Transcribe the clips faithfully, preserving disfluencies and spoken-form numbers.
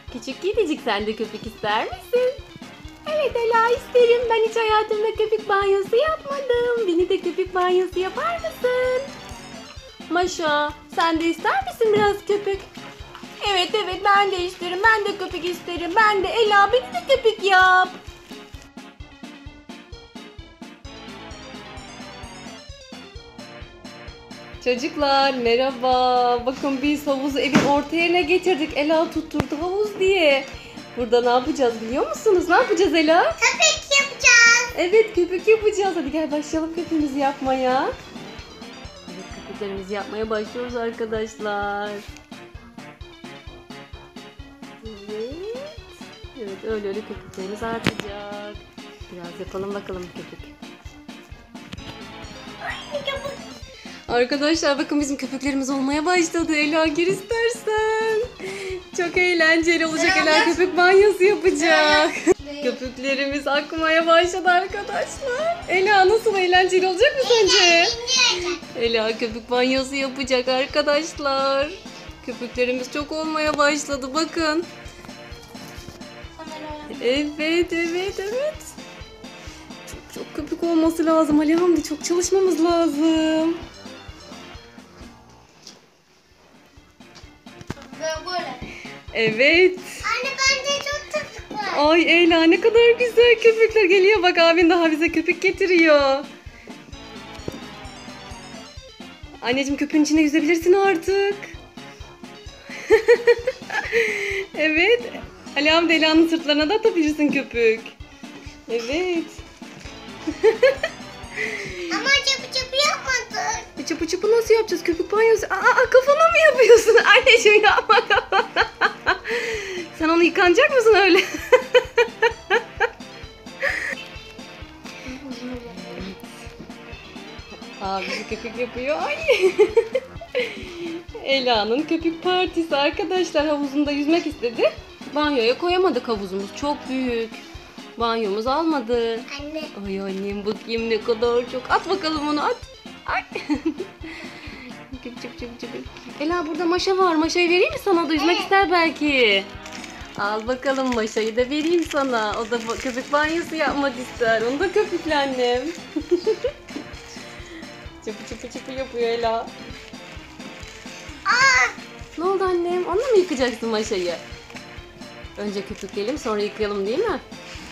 Küçük kedicik, sen de köpük ister misin? Evet Ela, isterim. Ben hiç hayatımda köpük banyosu yapmadım. Beni de köpük banyosu yapar mısın? Maşa, sen de ister misin biraz köpük? Evet evet, ben de isterim. Ben de köpük isterim. Ben de. Ela, beni de köpük yap. Çocuklar merhaba. Bakın biz havuzu evin orta yerine getirdik. Ela tutturdu havuz diye. Burada ne yapacağız biliyor musunuz? Ne yapacağız Ela? Köpük yapacağız. Evet, köpük yapacağız. Hadi gel başlayalım köpüğümüzü yapmaya. Evet, köpüklerimizi yapmaya başlıyoruz arkadaşlar. Evet. Evet, öyle öyle köpüklerimiz artacak. Biraz yapalım bakalım köpük. Arkadaşlar bakın bizim köpüklerimiz olmaya başladı. Ela, gir istersen. Çok eğlenceli olacak. Ela köpük banyosu yapacak. Köpüklerimiz akmaya başladı arkadaşlar. Ela, nasıl, eğlenceli olacak mı sence? Ela köpük banyosu yapacak arkadaşlar. Köpüklerimiz çok olmaya başladı bakın. Evet evet evet. Çok çok köpük olması lazım Ali Hamdi. Çok çalışmamız lazım. Evet. Anne, bende çok köpük var. Ay Ela, ne kadar güzel köpükler geliyor. Bak abin daha bize köpük getiriyor. Anneciğim, köpüğün içine yüzebilirsin artık. Evet. Ali Hamdi, Ela'nın sırtlarına da atabilirsin köpük. Evet. Ama çöpü çöpü yapmadık. E, çöpü çöpü nasıl yapacağız? Köpük banyosu. Aa, aa, kafana mı yapıyorsun? Anneciğim yapma kafana. Sen onu yıkanacak mısın öyle? Abisi köpük yapıyor. Ay. Ela'nın köpük partisi arkadaşlar. Havuzunda yüzmek istedi. Banyoya koyamadık, havuzumuz çok büyük. Banyomuz almadı. Anne. Ay annem, bakayım ne kadar çok. At bakalım onu, at. Ay. Çıp çıp çıp çıp. Ela, burada Maşa var. Maşa'yı vereyim mi sana? O da yüzmek Evet. ister belki. Al bakalım, Maşa'yı da vereyim sana. O da köpük banyosu yapmak ister. Onu da köpükle annem. Çıpı çıpı çıpı yapıyor Ela. Aa, Ne oldu annem? Onunla mı yıkacaksın Maşa'yı? Önce köpükleyelim, sonra yıkayalım değil mi?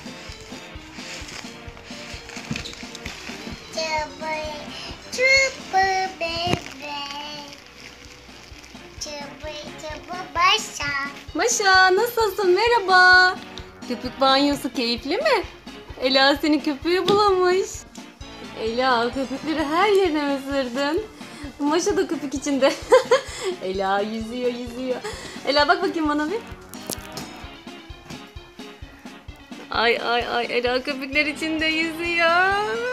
çöpü çöpü bebek. Çöpü çöpü başa. Maşa, nasılsın? Merhaba. Köpük banyosu keyifli mi? Ela senin köpüğü bulamış. Ela, köpükleri her yerine ısırdın. Maşa da köpük içinde. Ela yüzüyor yüzüyor. Ela bak bakayım bana bir. Ay ay ay, Ela köpükler içinde yüzüyor.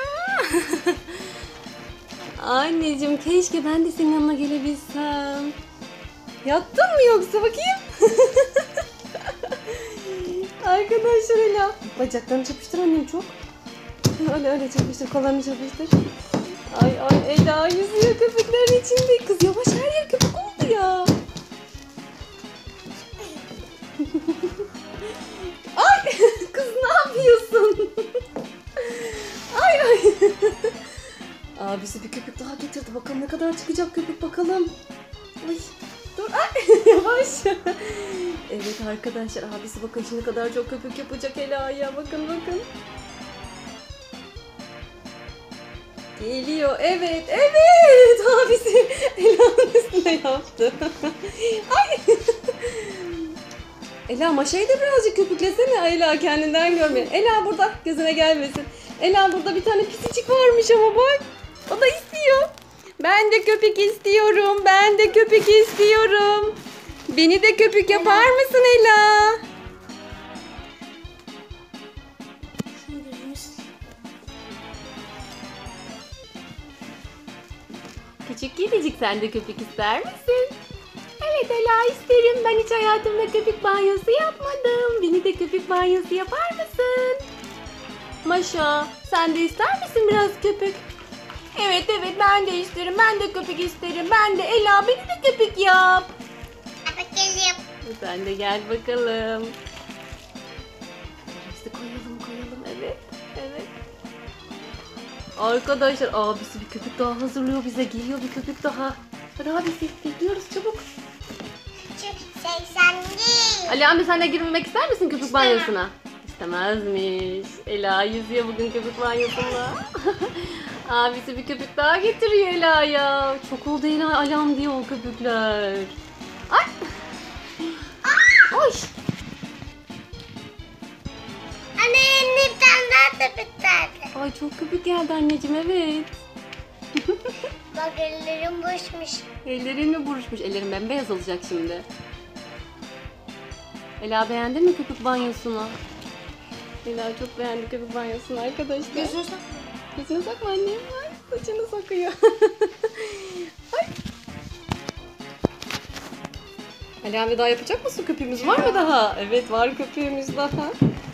Anneciğim, keşke ben de senin yanına gelebilsem. Yattın mı yoksa, bakayım? Arkadaşlar Ela. Bacaklarını çapıştır annem çok. Öyle öyle çapıştır, kollarını çapıştır. Ay ay, Ela yüzüyor köpüklerin içinde. Kız yavaş, her yer köpük oldu ya. Ay kız, ne yapıyorsun? Ay ay. Abisi bir köpük daha getirdi. Bakalım ne kadar çıkacak köpük, bakalım. Ay dur. Ay yavaş. Evet arkadaşlar, abisi bakın şimdi kadar çok köpük yapacak Ela'ya. Bakın bakın. Geliyor. Evet evet. Abisi Ela'nın üstüne yaptı. Ay. Ela, Maşa'yı da birazcık köpüklesene. Ela kendinden görmüyor. Ela burada, gözüne gelmesin. Ela, burada bir tane pisicik varmış ama bak. O da istiyor. Ben de köpük istiyorum. Ben de köpük istiyorum. Beni de köpük yapar mısın Ela? Küçük kedicik, sen de köpük ister misin? Evet Ela, isterim. Ben hiç hayatımda köpük banyosu yapmadım. Beni de köpük banyosu yapar mısın? Maşa, sen de ister misin biraz köpük? Evet evet, ben de isterim. Ben de köpük isterim. Ben de. Ela, beni de köpük yap. Bakalım. Sen de gel bakalım. Biz de koyalım koyalım. Evet. Evet. Arkadaşlar abisi bir köpük daha hazırlıyor bize. Geliyor bir köpük daha. Hadi abisi bekliyoruz çabuk. seksen değil. Ali abi sen de girmek ister misin köpük banyosuna? İstemezmiş. Ela yüzüyor bugün köpük banyosunda. Abisi bir köpük daha getiriyor Ela'ya. Çok oldu Ela alam diyor o köpükler. Ay. Ay. Anne elini bir tane daha da bitirdi. Ay çok köpük geldi anneciğim evet. Bak ellerim boşmuş. Ellerin mi buruşmuş? Ellerin bembeyaz olacak şimdi. Ela beğendin mi köpük banyosunu? Ela çok beğendi köpük banyosunu arkadaşlar. Gözünü sokma. Gözünü sokma annem. Ay saçını sokuyor. Ay. Ali abi daha yapacak mısın? Köpüğümüz var mı daha? Evet var köpüğümüz daha.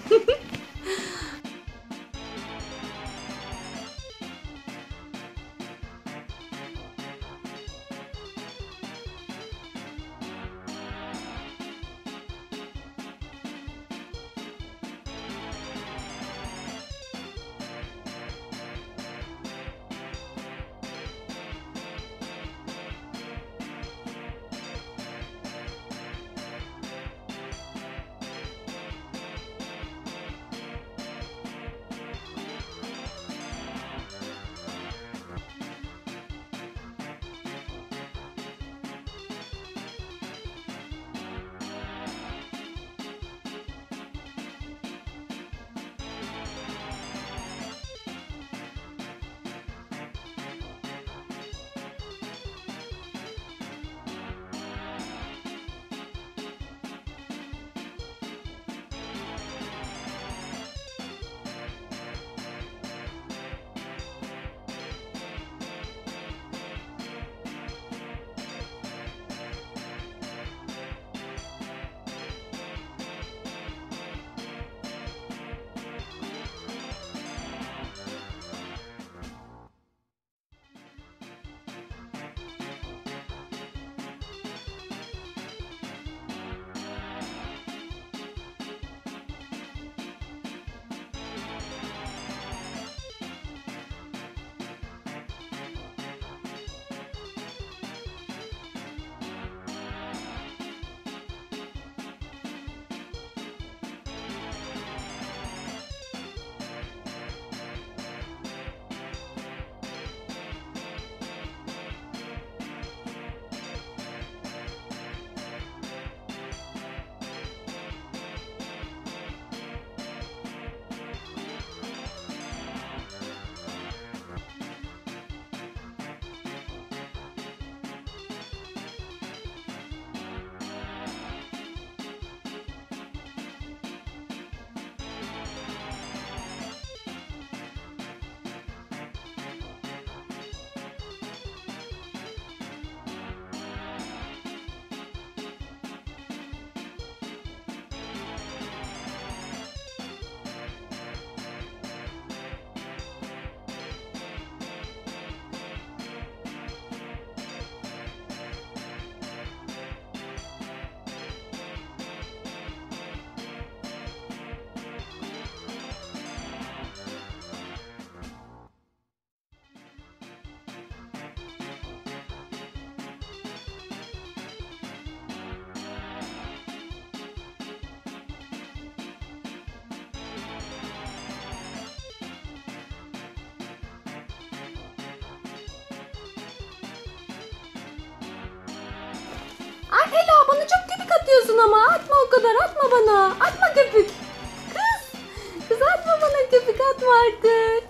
Ay Ela bana çok köpük atıyorsun ama. Atma o kadar atma bana. Atma köpük. Kız. Kız atma bana köpük atma artık.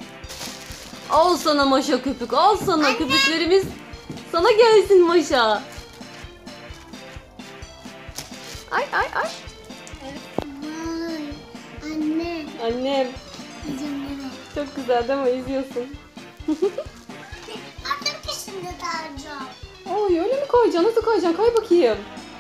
Al sana Maşa köpük. Al sana Anne. köpüklerimiz. Sana gelsin Maşa. Ay ay ay. Vay. Anne. Annem. Yiyeceğim deme. Çok güzel değil mi? İzliyorsun. Attım ki şimdi dağılacağım. Oy öyle mi koyacaksın? Nasıl koyacaksın? Koy bakayım.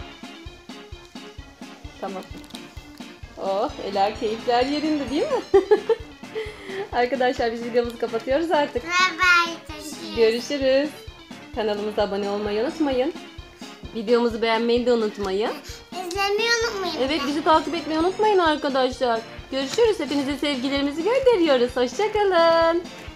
Tamam. Oh Ela keyifler yerinde değil mi? Arkadaşlar biz videomuzu kapatıyoruz artık. Bye bye. Görüşürüz. Kanalımıza abone olmayı unutmayın. Videomuzu beğenmeyi de unutmayın. Biz izlemeyi unutmayın. Evet, bizi takip etmeyi unutmayın arkadaşlar. Görüşürüz. Hepinize sevgilerimizi gönderiyoruz. Hoşçakalın.